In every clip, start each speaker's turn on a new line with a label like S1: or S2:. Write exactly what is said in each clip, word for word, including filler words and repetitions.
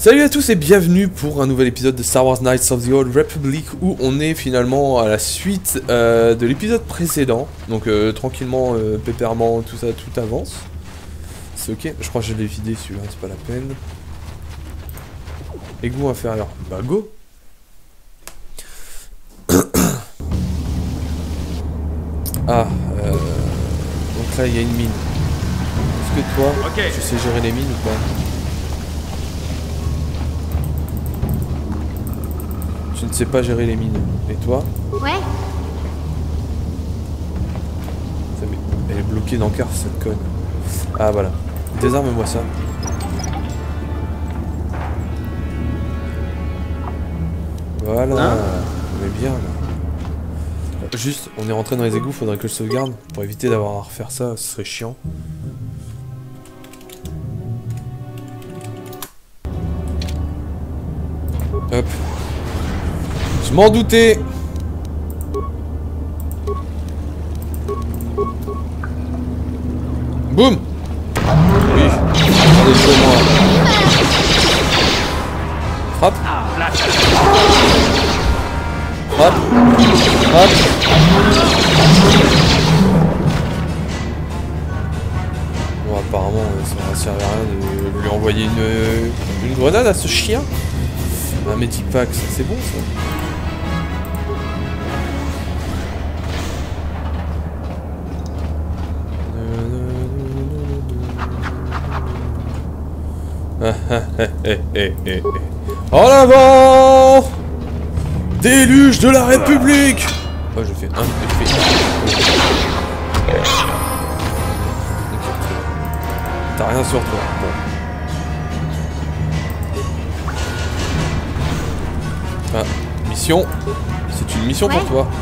S1: Salut à tous et bienvenue pour un nouvel épisode de Star Wars Knights of the Old Republic où on est finalement à la suite euh, de l'épisode précédent. Donc euh, tranquillement, euh, pépèrement, tout ça, tout avance. C'est ok, je crois que je l'ai vidé celui-là, c'est pas la peine. Égout inférieur, bah go. Ah, euh, donc là il y a une mine. Est-ce que toi, okay. tu sais gérer les mines ou pas? Tu ne sais pas gérer les mines. Et toi?
S2: Ouais.
S1: Ça met... Elle est bloquée dans le car cette conne. Ah voilà. Désarme-moi ça. Voilà. Hein? On est bien là. Juste, on est rentré dans les égouts, faudrait que je sauvegarde. Pour éviter d'avoir à refaire ça, ce serait chiant. Hop. Je m'en doutais. Boum. Oui. Allez, moi. Frappe. Frappe. Frappe. Bon, apparemment, ça va servir à rien de lui envoyer une, une grenade à ce chien. Un Medipack, ça c'est bon ça. En avant! Déluge de la République! Oh, je fais un effet. T'as rien sur toi. Bon. Ah, mission. C'est une mission ouais. pour toi.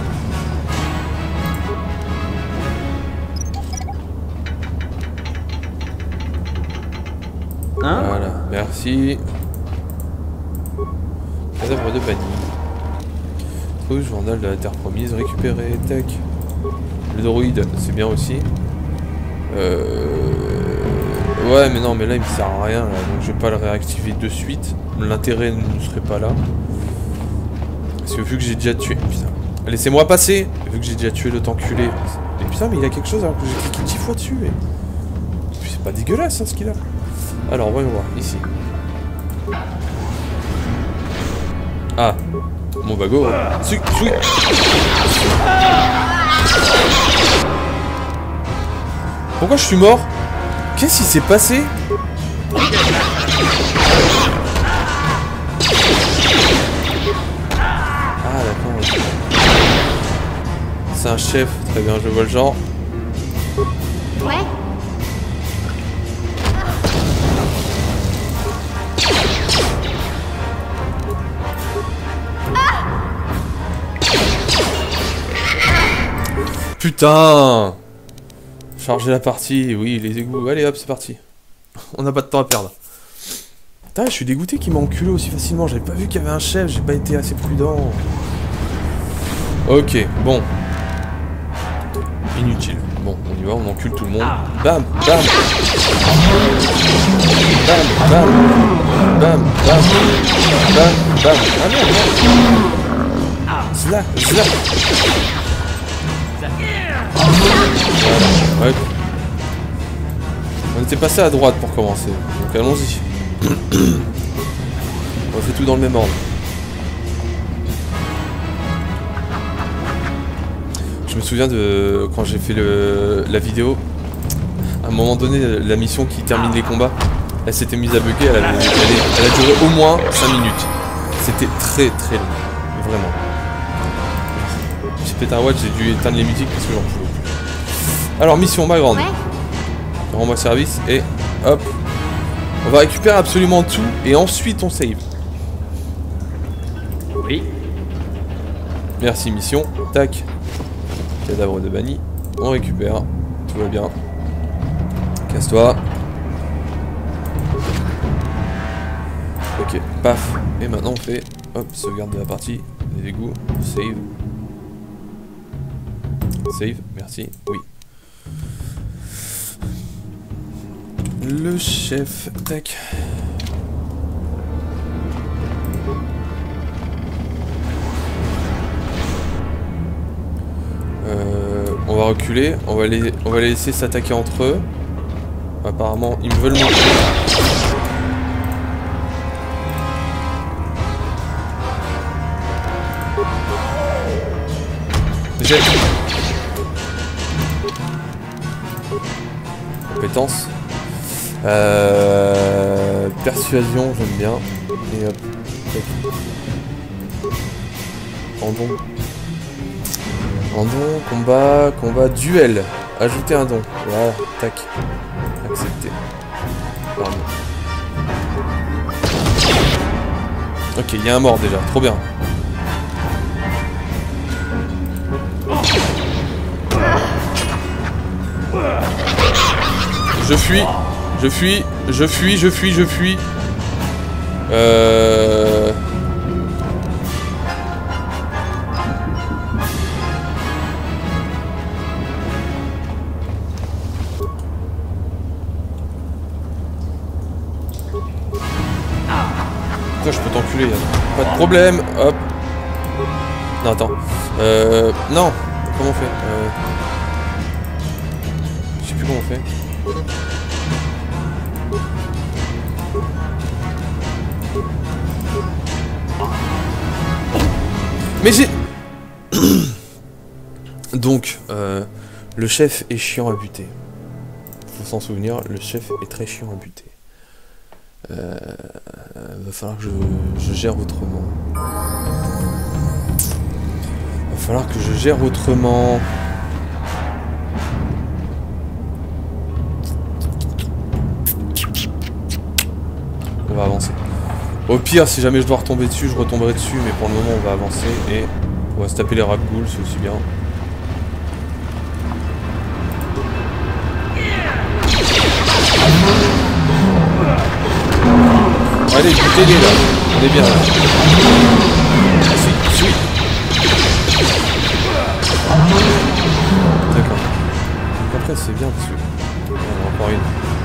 S1: Hein? Voilà, merci. Cadavre de banni. Trouve journal de la Terre promise, récupérer, tac. Le droïde, c'est bien aussi. Euh... Ouais, mais non, mais là il me sert à rien, là, donc je vais pas le réactiver de suite. L'intérêt ne serait pas là. Parce que vu que j'ai déjà tué... Putain. Laissez-moi passer! Vu que j'ai déjà tué le enculé. Et putain, mais il a quelque chose alors que j'ai cliqué dix fois dessus. Et... c'est pas dégueulasse hein, ce qu'il a. Alors, voyons voir, ici. Ah, mon bagot. Sui, sui. Pourquoi je suis mort? Qu'est-ce qui s'est passé? Ah, d'accord. C'est un chef, très bien, je vois le genre.
S2: Ouais.
S1: Putain! Charger la partie, oui, les égouts. Allez hop, c'est parti. On n'a pas de temps à perdre. Putain, je suis dégoûté qu'il m'a enculé aussi facilement. J'avais pas vu qu'il y avait un chef, j'ai pas été assez prudent. Ok, bon. Inutile. Bon, on y va, on encule tout le monde. Bam, bam. Bam, bam. Bam, bam. Bam, bam. Ah non, non. Zla, zla. Voilà, ouais. On était passé à droite pour commencer, donc allons-y. On fait tout dans le même ordre. Je me souviens de quand j'ai fait le, la vidéo, à un moment donné, la mission qui termine les combats, elle s'était mise à bugger, elle, avait, elle, elle a duré au moins cinq minutes. C'était très très long, vraiment. J'ai pété un watt, j'ai dû éteindre les musiques parce que j'en pouvais plus. Alors, mission ma grande. Ouais. Rends-moi service et hop. On va récupérer absolument tout et ensuite on save.
S3: Oui.
S1: Merci, mission. Tac. Cadavre de banni. On récupère. Tout va bien. Casse-toi. Ok, paf. Et maintenant on fait hop, sauvegarde de la partie. Les égouts. Save. Save, merci, oui. Le chef, tac. reculer. On va les, on va les laisser s'attaquer entre eux. Apparemment, ils me veulent monter. Jette. Compétence. Euh, persuasion, j'aime bien. Et hop. En don. En don, combat, combat, duel. Ajouter un don. Voilà, tac. Accepter. Pardon. Ok, il y a un mort déjà, trop bien. Je fuis, je fuis, je fuis, je fuis, je fuis. Euh... Toi, je peux t'enculer, pas de problème. Hop. Non, attends. Euh... Non. Comment on fait euh... Je sais plus comment on fait. Mais j'ai... Donc, euh, le chef est chiant à buter. Faut s'en souvenir, le chef est très chiant à buter. Euh, va falloir que je, je gère autrement. Va falloir que je gère autrement. On va avancer. Au pire, si jamais je dois retomber dessus, je retomberai dessus, mais pour le moment, on va avancer et on va se taper les ragghouls, c'est aussi bien. Allez, butez-les là, on est bien là. Si, si. D'accord. Donc après, c'est bien parce que... Il y en a encore une.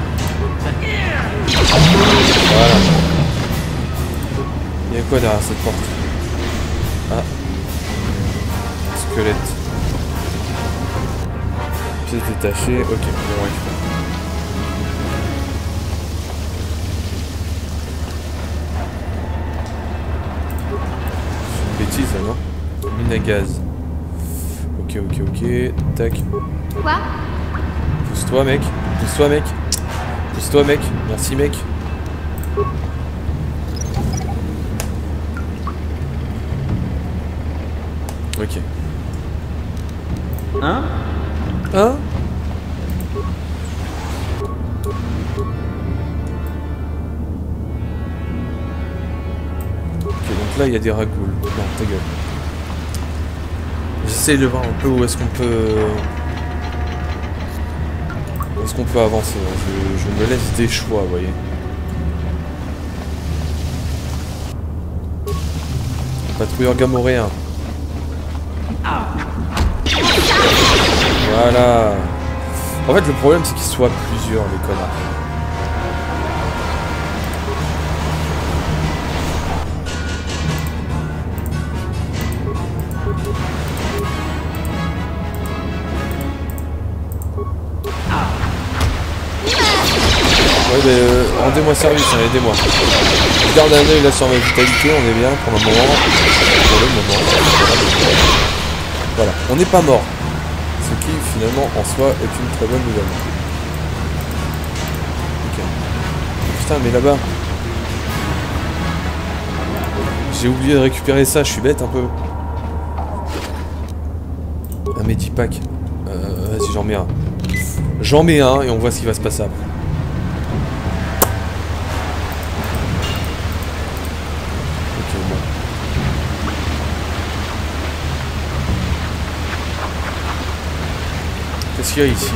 S1: Voilà. Il y a quoi derrière cette porte? Ah. Squelette. Pièce détachée. Ok, bon, ouais, il faut. C'est une bêtise là, non? Mine à gaz. Ok, ok, ok. Tac.
S2: Quoi?
S1: Pousse-toi, mec. Pousse-toi, mec. Pousse-toi, mec. Merci, mec. Ok.
S3: Hein?
S1: Hein? Ok, donc là il y a des raghouls. Non, ta gueule. J'essaie de voir un peu où est-ce qu'on peut... Où est-ce qu'on peut avancer. Je, je me laisse des choix, vous voyez. Patrouilleur gamoréen. Voilà. En fait, le problème, c'est qu'ils soient plusieurs, les connards. Ouais, mais euh, rendez-moi service, hein, aidez-moi. Je garde un œil là sur ma vitalité, on est bien pour le moment. Pour le moment. Voilà, on n'est pas mort. Ce qui, finalement, en soi, est une très bonne nouvelle. Ok. Putain, mais là-bas... J'ai oublié de récupérer ça, je suis bête un peu. Un medipack. Euh, vas-y, j'en mets un. J'en mets un et on voit ce qui va se passer après. Ok, bon. Qu'est-ce qu'il y a ici?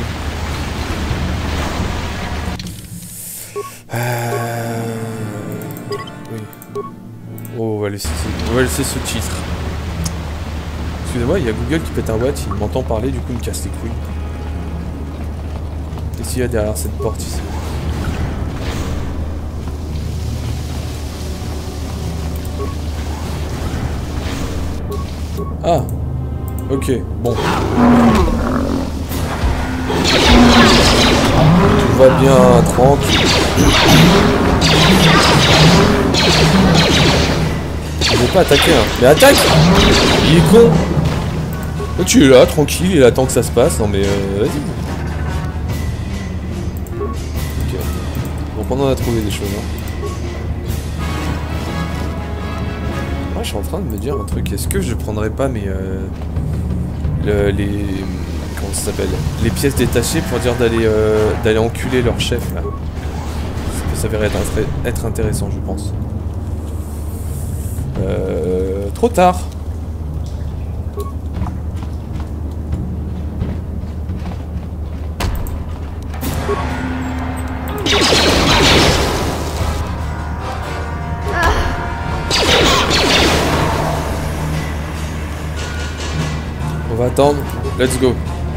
S1: euh... Oui. Oh, on va laisser ce, on va laisser ce titre. Excusez-moi, il y a Google qui pète un watt, il m'entend parler, du coup il me casse les couilles. Qu'est-ce qu'il y a derrière cette porte ici? Ah. Ok, bon. Tout va bien, tranquille. Il veut pas attaquer, hein. Mais attaque! Il est con! Là, tu es là, tranquille, il attend que ça se passe. Non mais euh, vas-y. Ok. Donc on en a trouvé des choses, hein. Moi, je suis en train de me dire un truc. Est-ce que je prendrais pas mes... Euh, le, les... Comment ça s'appelle? Les pièces détachées pour dire d'aller euh, d'aller enculer leur chef, là. Ça peut s'avérer être, être intéressant, je pense. Euh... Trop tard. On va attendre. Let's go.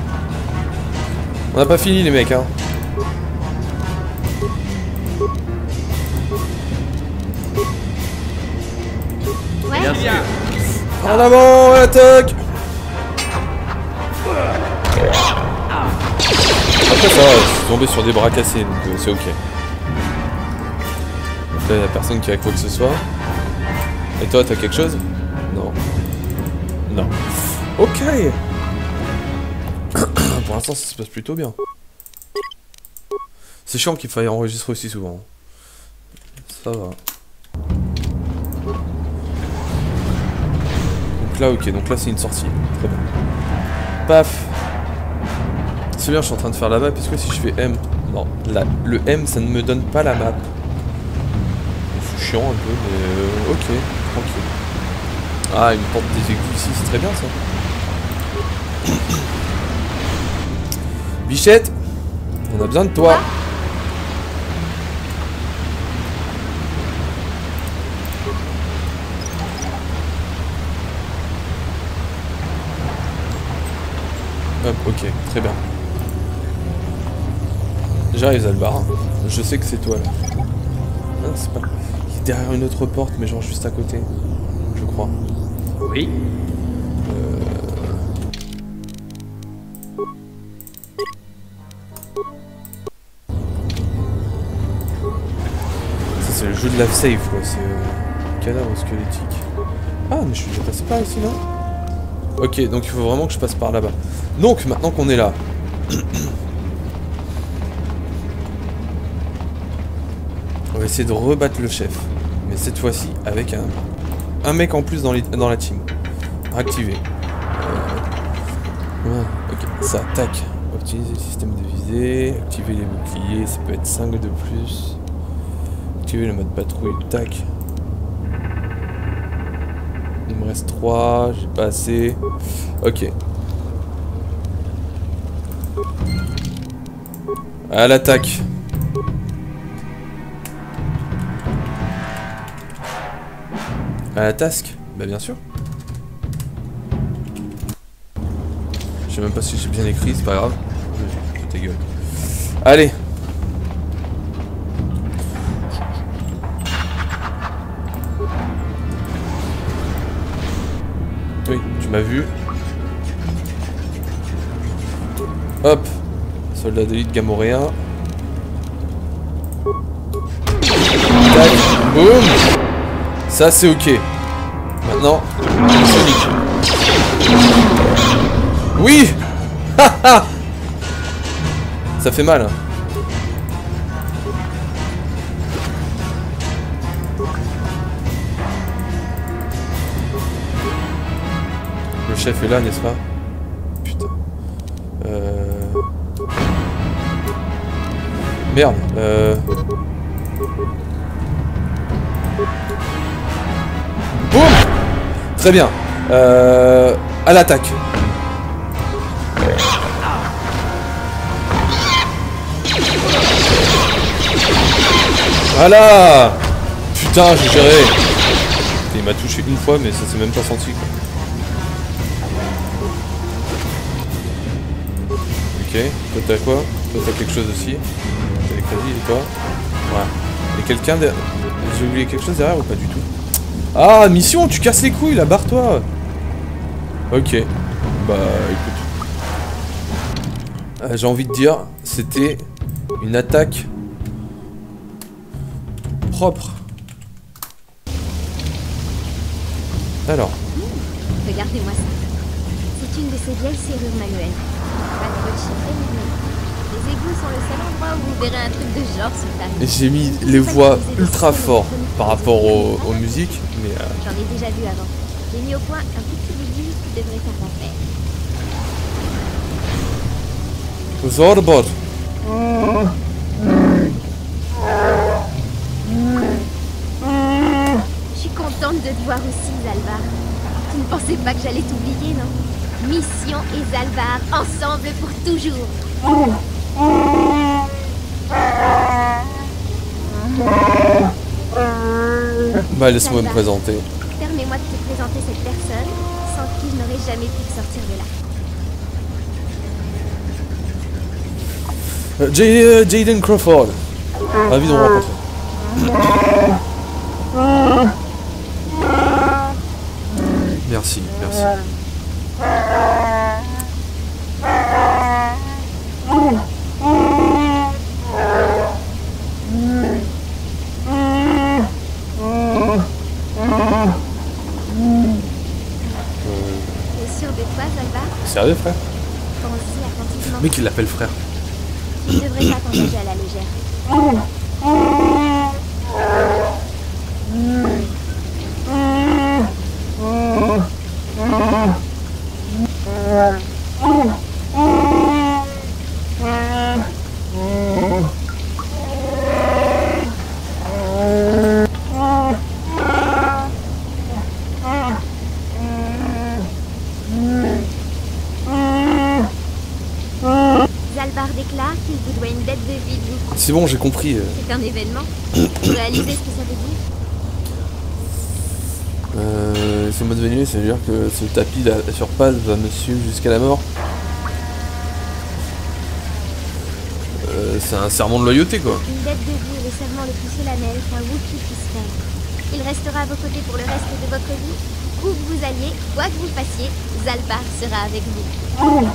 S1: On n'a pas fini les mecs, hein.
S2: Ouais.
S1: En avant, attaque. Après ça, je suis tombé sur des bras cassés, donc euh, c'est ok. Donc là, il n'y a personne qui a quoi que ce soit. Et toi, t'as quelque chose? Non. Non. Ok. Pour l'instant, ça se passe plutôt bien. C'est chiant qu'il faille enregistrer aussi souvent. Ça va. Donc là, ok. Donc là, c'est une sortie. Très bien. Paf. C'est bien, je suis en train de faire la map. Est-ce que si je fais M... Non, là, le M, ça ne me donne pas la map. C'est chiant un peu, mais... Euh, ok, tranquille. Ah, une porte des égouts ici, c'est très bien, ça. Bichette, on a besoin de toi. Hop, ok, très bien. J'arrive, Zalbar. Je sais que c'est toi, là. Ah, c'est pas... Il est derrière une autre porte, mais genre juste à côté. Je crois.
S3: Oui.
S1: Euh... Ça, c'est le jeu de la safe, quoi. C'est... Euh... cadavre squelettique. Ah, mais je suis déjà passé par ici, non? Ok, donc il faut vraiment que je passe par là-bas. Donc, maintenant qu'on est là... on va essayer de rebattre le chef. Mais cette fois-ci, avec un... un mec en plus dans, les... dans la team. Activer. Euh... Ouais, ok, ça, tac. Optimiser le système de visée. Activer les boucliers, ça peut être cinq de plus. Activer le mode patrouille, tac. Il me reste trois, j'ai pas assez. Ok. À l'attaque. À la task? Bah bien sûr. Je sais même pas si j'ai bien écrit, c'est pas grave. Je ta gueule. Allez. Oui, tu m'as vu. Hop. Soldat d'élite gamoréen. Tac. Boum. Ça c'est ok. Maintenant, Sonic. Oui. Haha. Ça fait mal. Hein. Le chef est là, n'est-ce pas? Putain. Euh... Merde. Euh... Boum. Très bien. Euh... À l'attaque. Voilà. Putain, j'ai géré. Il m'a touché une fois, mais ça s'est même pas senti, quoi. Ok, toi t'as quoi? Toi t'as quelque chose aussi? T'as les crédits et toi? Voilà. Et quelqu'un derrière... J'ai oublié quelque chose derrière ou pas du tout? Ah, mission, tu casses les couilles là, barre-toi. Ok. Bah, écoute. euh, j'ai envie de dire, c'était une attaque propre. Alors.
S2: Mmh, regardez-moi ça. C'est une de ces vieilles serrures manuelles. Pas de code chiffré ni rien. Les égouts sont le seul endroit où vous verrez un truc de ce genre sur Paris.
S1: J'ai mis les voix ultra fort par rapport aux, aux musiques, mais... Euh...
S2: J'en ai déjà vu avant. J'ai mis au point un petit bidule qui devrait faire l'affaire.
S1: Zorbot.
S2: Je suis contente de te voir aussi, Zalbar. Tu ne pensais pas que j'allais t'oublier, non? Mission et Zalbar, ensemble pour toujours.
S1: Bah laisse-moi me présenter.
S2: Permets-moi de te présenter cette personne sans qui je n'aurais jamais pu te sortir de là.
S1: Euh, Jay, euh, Jaden Crawford. Ravi de vous rencontrer. Merci, merci.
S2: T'es sûr de toi, Zalbar?
S1: Sérieux, frère?
S2: Pense-y attentivement.
S1: Mec, il l'appelle frère.
S2: Tu ne devrais pas t'engager à la légère. Zalbar déclare qu'il vous doit une dette de vie.
S1: C'est bon, j'ai compris.
S2: C'est un événement. Vous réalisez ce que ça veut dire?
S1: Euh, c'est mode venu, ça veut dire que ce tapis là, sur passe va me suivre jusqu'à la mort. Euh, c'est un serment de loyauté quoi.
S2: Une dette de vie est le serment le plus solennel qu'un Wookiee puisse faire. Il restera à vos côtés pour le reste de votre vie. Où que vous alliez, quoi que vous fassiez, Zalbar sera avec vous.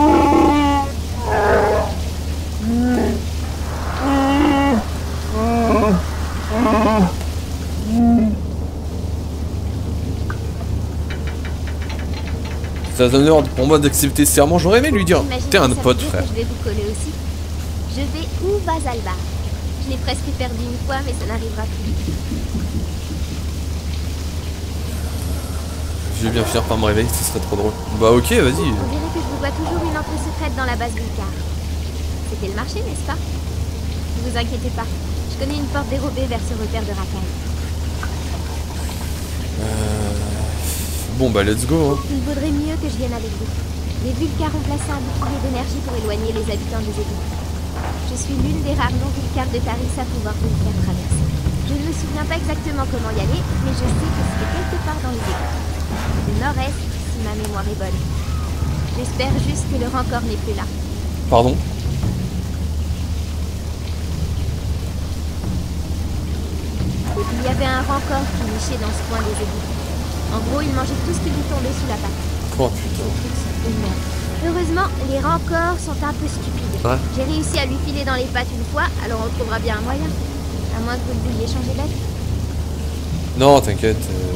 S1: C'est un honneur pour moi d'accepter ce serment, j'aurais aimé lui dire.
S2: Imaginez
S1: T'es un
S2: que ça
S1: pote
S2: veut dire
S1: frère.
S2: que je vais vous coller aussi. Je vais où va Zalbar? Je l'ai presque perdu une fois, mais ça n'arrivera plus.
S1: Je vais bien finir par me réveiller, ce serait trop drôle. Bah ok, vas-y.
S2: On dirait que je vous vois toujours une entrée secrète dans la base Vulcar. C'était le marché, n'est-ce pas? Ne vous inquiétez pas. Je connais une porte dérobée vers ce repère de racailles.
S1: Euh... Bon bah let's go hein.
S2: Il vaudrait mieux que je vienne avec vous. Les Vulcars ont placé un bouclier d'énergie pour éloigner les habitants des égouts. Je suis l'une des rares non-Vulcars de Taris à pouvoir vous le faire traverser. Je ne me souviens pas exactement comment y aller, mais je sais que c'est quelque part dans les égouts. Le nord-est, si ma mémoire est bonne. J'espère juste que le rancor n'est plus là.
S1: Pardon?
S2: Il y avait un rancor qui nichait dans ce coin des égouts. En gros, il mangeait tout ce qui lui tombait sous la patte.
S1: Oh putain.
S2: Ces trucs sont énormes. Heureusement, les rancors sont un peu stupides.
S1: Ouais.
S2: J'ai réussi à lui filer dans les pattes une fois, alors on trouvera bien un moyen. À moins que vous le vouliez changer d'avis.
S1: Non, t'inquiète. Euh...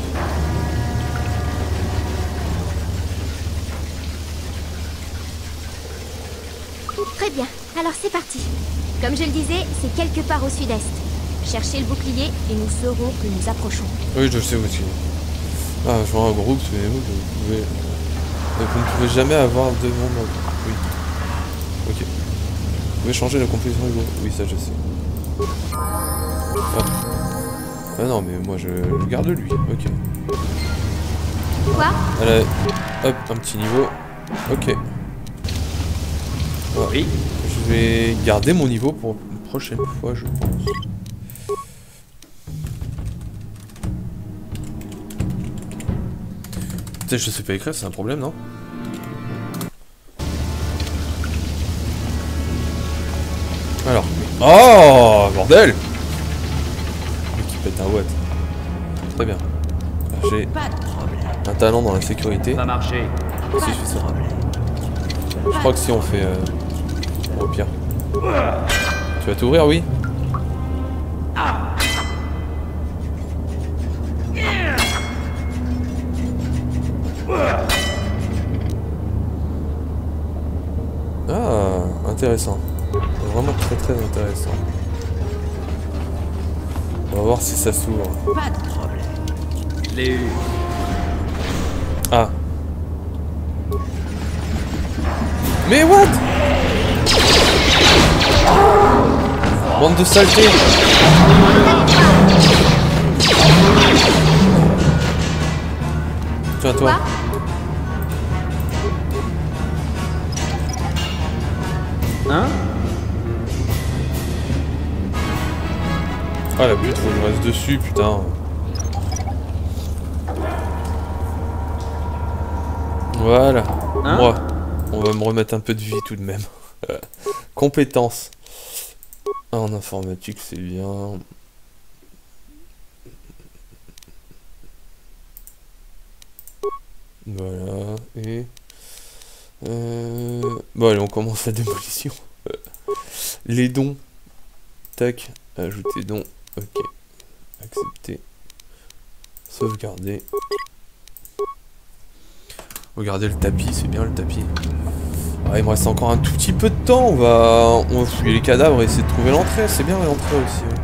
S2: Très bien, alors c'est parti. Comme je le disais, c'est quelque part au sud-est. Cherchez le bouclier et nous saurons que nous approchons.
S1: Oui, je sais aussi. Ah, je vois un groupe, souvenez-vous que vous pouvez... euh, Vous ne pouvez jamais avoir deux membres. Oui. Ok. Vous pouvez changer la composition du groupe. Oui, ça je sais. Ah. Ah non, mais moi je, je garde lui. Ok.
S2: Quoi?
S1: Allez, hop, un petit niveau. Ok. Voilà.
S3: Oui.
S1: Je vais garder mon niveau pour une prochaine fois, je pense. Peut-être je sais pas écrire, c'est un problème, non? Alors. Oh, bordel! Qui pète un watt. Très bien. J'ai
S3: Pas de problème.
S1: un talent dans la sécurité.
S3: Ça va marcher.
S1: Si je fais ça. Je crois que si on fait... Euh... Au pire. Tu vas t'ouvrir, oui? Ah, intéressant. Vraiment très très intéressant. On va voir si ça s'ouvre.
S3: Pas de problème. Je l'ai eu.
S1: Ah. Mais what? Bande de saleté. Tiens, toi.
S3: Hein?
S1: Ah la pute, faut que je reste dessus, putain. Voilà.
S3: Hein?
S1: Moi, on va me remettre un peu de vie tout de même. Compétences. En informatique, c'est bien. Voilà, et... Euh... Bon allez, on commence la démolition. Les dons. Tac, ajouter dons. Ok. Accepter. Sauvegarder. Regardez le tapis, c'est bien le tapis. Ah, il me reste encore un tout petit peu de temps, on va, on va fouiller les cadavres et essayer de trouver l'entrée, c'est bien l'entrée aussi. Ouais.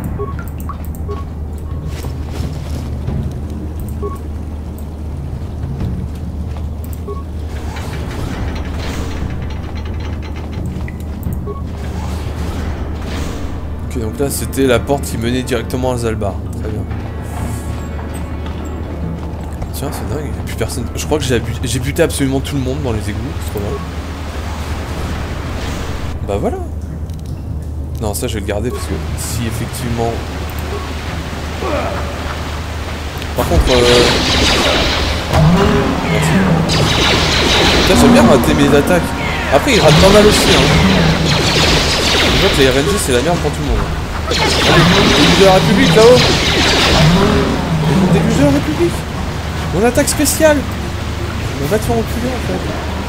S1: Ok, donc là c'était la porte qui menait directement à Zalbar, très bien. Tiens, c'est dingue, il n'y a plus personne. Je crois que j'ai buté, j'ai buté absolument tout le monde dans les égouts, c'est trop bien. Bah voilà. Non, ça je vais le garder parce que si effectivement... Par contre... Euh... Merci. Putain, j'aime bien rater mes attaques. Après, il rate pas mal aussi. Hein. En fait, les R N G, c'est la merde pour tout le monde. Début de la République, là-haut. Début de la République. Mon attaque spéciale. On va te faire reculer, en fait.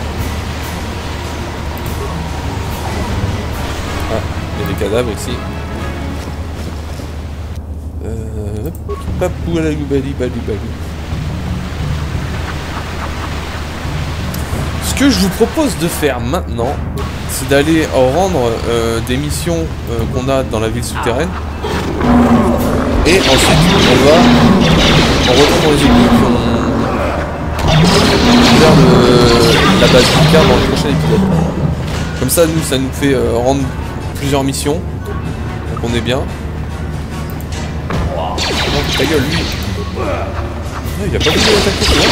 S1: Ah, il y a des cadavres ici. Euh... Papou à la loubali, balou, balou. Ce que je vous propose de faire maintenant, c'est d'aller rendre euh, des missions euh, qu'on a dans la ville souterraine. Et ensuite, on va... On retourne dans les égouts, puis on... vers le... la base Vulcain dans le prochain épisode. Comme ça, nous, ça nous fait euh, rendre plusieurs missions. Donc on est bien. Oh, ta gueule, lui. Ah, il a pas voulu attaquer, c'est vrai.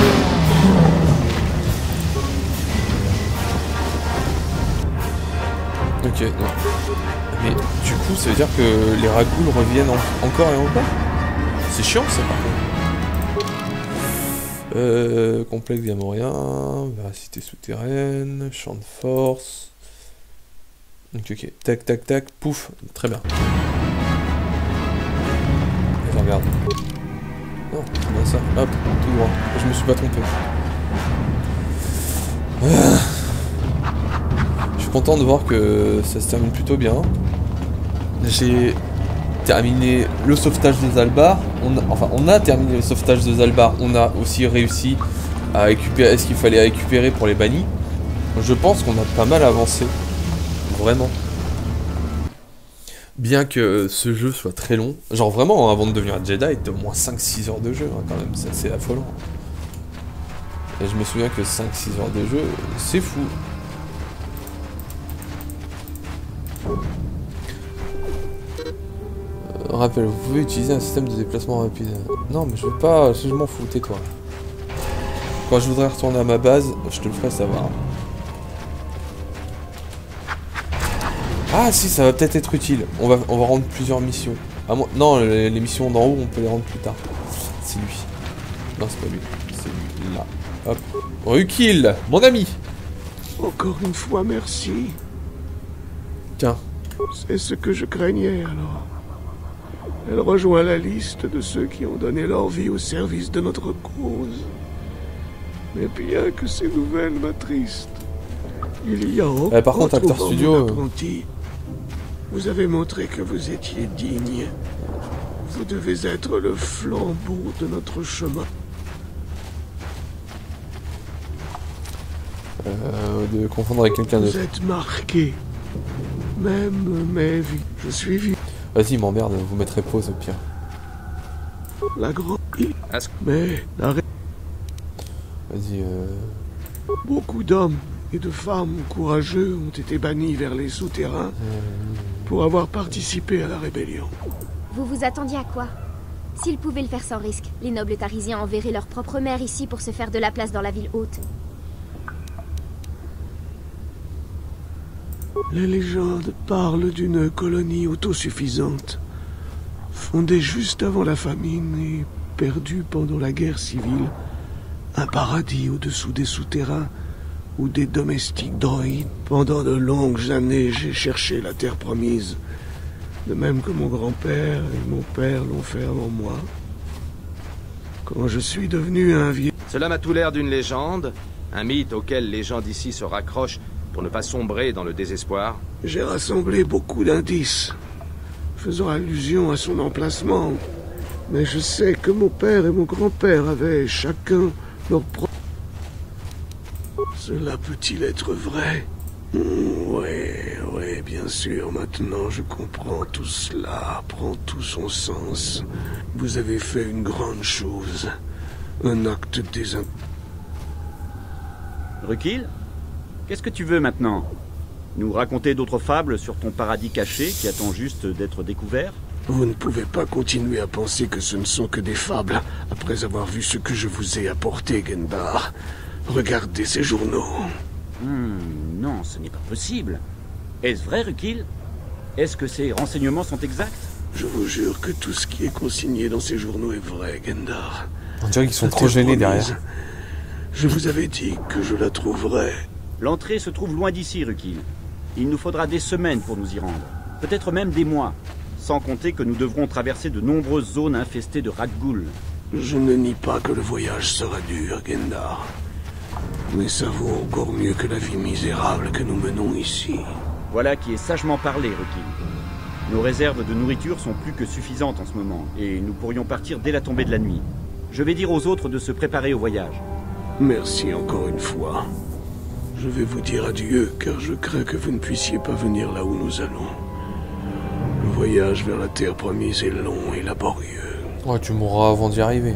S1: Ok, non. Mais du coup, ça veut dire que les ragoules reviennent en encore et encore? C'est chiant ça par contre. Euh, complexe diamorien, véracité souterraine, champ de force. Ok, ok. Tac, tac, tac, pouf. Très bien. Attends, regarde. Non, c'est bien ça. Hop, tout droit. Je me suis pas trompé. Ah. Je suis content de voir que ça se termine plutôt bien. J'ai terminé le sauvetage de Zalbar. On a, enfin, on a terminé le sauvetage de Zalbar. On a aussi réussi à récupérer ce qu'il fallait récupérer pour les bannis. Je pense qu'on a pas mal avancé. Vraiment. Bien que ce jeu soit très long. Genre vraiment, avant de devenir Jedi, c'était au moins cinq six heures de jeu hein, quand même. C'est assez affolant. Et je me souviens que cinq six heures de jeu, c'est fou. Rappel, vous pouvez utiliser un système de déplacement rapide. Non, mais je veux pas, je m'en fous, tais-toi. Quand je voudrais retourner à ma base, je te le ferai savoir. Ah si, ça va peut-être être utile. On va, on va rendre plusieurs missions. Ah, moi, non, les, les missions d'en haut, on peut les rendre plus tard. C'est lui. Non, c'est pas lui. C'est lui, là. Hop. Rukil, mon ami.
S4: Encore une fois, merci.
S1: Tiens.
S4: C'est ce que je craignais alors. Elle rejoint la liste de ceux qui ont donné leur vie au service de notre cause. Mais bien que ces nouvelles m'attristent, Il y a
S1: Eh, par contre, Acteur
S4: autrement,
S1: Studio,
S4: mon
S1: euh,
S4: apprenti. Vous avez montré que vous étiez digne. Vous devez être le flambeau de notre chemin.
S1: Euh, de confondre avec quelqu'un
S4: Vous
S1: d'autre.
S4: êtes marqué. Même mes vies. Je suis vu.
S1: Vas-y, m'emmerde, vous mettrez pause au pire.
S4: La grande.
S3: Est-ce-
S4: Mais la ré-
S1: Vas-y, euh...
S4: beaucoup d'hommes et de femmes courageux ont été bannis vers les souterrains pour avoir participé à la rébellion.
S2: Vous vous attendiez à quoi? S'ils pouvaient le faire sans risque, les nobles Tarisiens enverraient leur propre mère ici pour se faire de la place dans la ville haute.
S4: Les légendes parlent d'une colonie autosuffisante, fondée juste avant la famine et perdue pendant la guerre civile. Un paradis au-dessous des souterrains où des domestiques droïdes. Pendant de longues années, j'ai cherché la terre promise, de même que mon grand-père et mon père l'ont fait avant moi. Quand je suis devenu un vieux...
S3: Cela m'a tout l'air d'une légende, un mythe auquel les gens d'ici se raccrochent pour ne pas sombrer dans le désespoir.
S4: J'ai rassemblé beaucoup d'indices, faisant allusion à son emplacement. Mais je sais que mon père et mon grand-père avaient chacun leur propre... Cela peut-il être vrai? Oui, oui, bien sûr. Maintenant, je comprends tout cela, prend tout son sens. Vous avez fait une grande chose. Un acte désint...
S5: Rukil, qu'est-ce que tu veux maintenant? Nous raconter d'autres fables sur ton paradis caché qui attend juste d'être découvert?
S4: Vous ne pouvez pas continuer à penser que ce ne sont que des fables, après avoir vu ce que je vous ai apporté, Gendar. Regardez ces journaux.
S5: Hmm, non, ce n'est pas possible. Est-ce vrai, Rukil? Est-ce que ces renseignements sont exacts?
S4: Je vous jure que tout ce qui est consigné dans ces journaux est vrai, Gendar.
S1: On dirait qu'ils sont
S4: La
S1: trop
S4: terre
S1: gênés
S4: promise.
S1: derrière.
S4: Je vous avais dit que je la trouverais.
S5: L'entrée se trouve loin d'ici, Rukil. Il nous faudra des semaines pour nous y rendre. Peut-être même des mois. Sans compter que nous devrons traverser de nombreuses zones infestées de Rakghoul.
S4: Je ne nie pas que le voyage sera dur, Gendar. Mais ça vaut encore mieux que la vie misérable que nous menons ici.
S5: Voilà qui est sagement parlé, Rukil. Nos réserves de nourriture sont plus que suffisantes en ce moment, et nous pourrions partir dès la tombée de la nuit. Je vais dire aux autres de se préparer au voyage.
S4: Merci encore une fois. Je vais vous dire adieu, car je crains que vous ne puissiez pas venir là où nous allons. Le voyage vers la terre promise est long et laborieux.
S1: Ouais, tu mourras avant d'y arriver.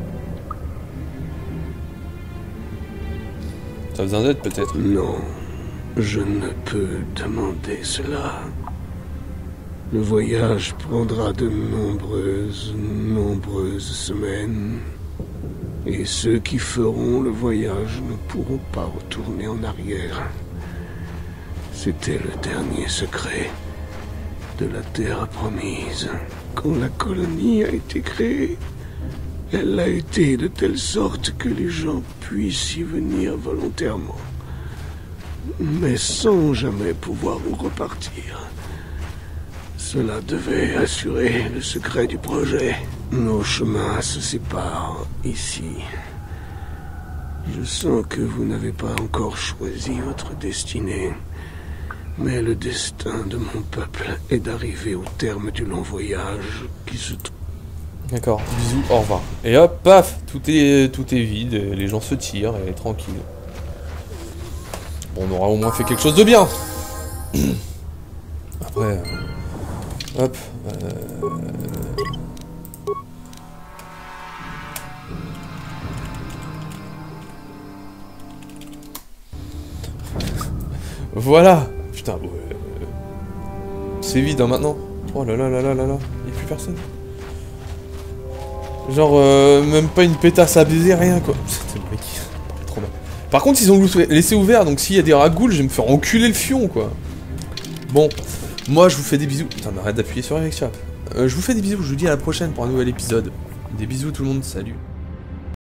S1: T'as besoin d'aide peut-être?
S4: Non, je ne peux demander cela. Le voyage prendra de nombreuses, nombreuses semaines. Et ceux qui feront le voyage ne pourront pas retourner en arrière. C'était le dernier secret de la terre promise. Quand la colonie a été créée, elle l'a été de telle sorte que les gens puissent y venir volontairement, mais sans jamais pouvoir en repartir. Cela devait assurer le secret du projet. Nos chemins se séparent ici. Je sens que vous n'avez pas encore choisi votre destinée. Mais le destin de mon peuple est d'arriver au terme du long voyage qui se trouve.
S1: D'accord, bisous, au revoir. Et hop, paf, tout est, tout est vide, et les gens se tirent, et tranquille. Bon, on aura au moins fait quelque chose de bien. Après, euh, hop. Euh... Voilà. Putain, ouais. C'est vide hein, maintenant. Oh là là là là là là, il n'y a plus personne. Genre, euh, même pas une pétasse à baiser, rien quoi. C'est le mec qui parle trop mal. Par contre, ils ont laissé ouvert, donc s'il y a des Rakghoul, je vais me faire enculer le fion quoi. Bon, moi je vous fais des bisous. Putain, mais arrête d'appuyer sur X-Chat. Euh, je vous fais des bisous, je vous dis à la prochaine pour un nouvel épisode. Des bisous tout le monde, salut.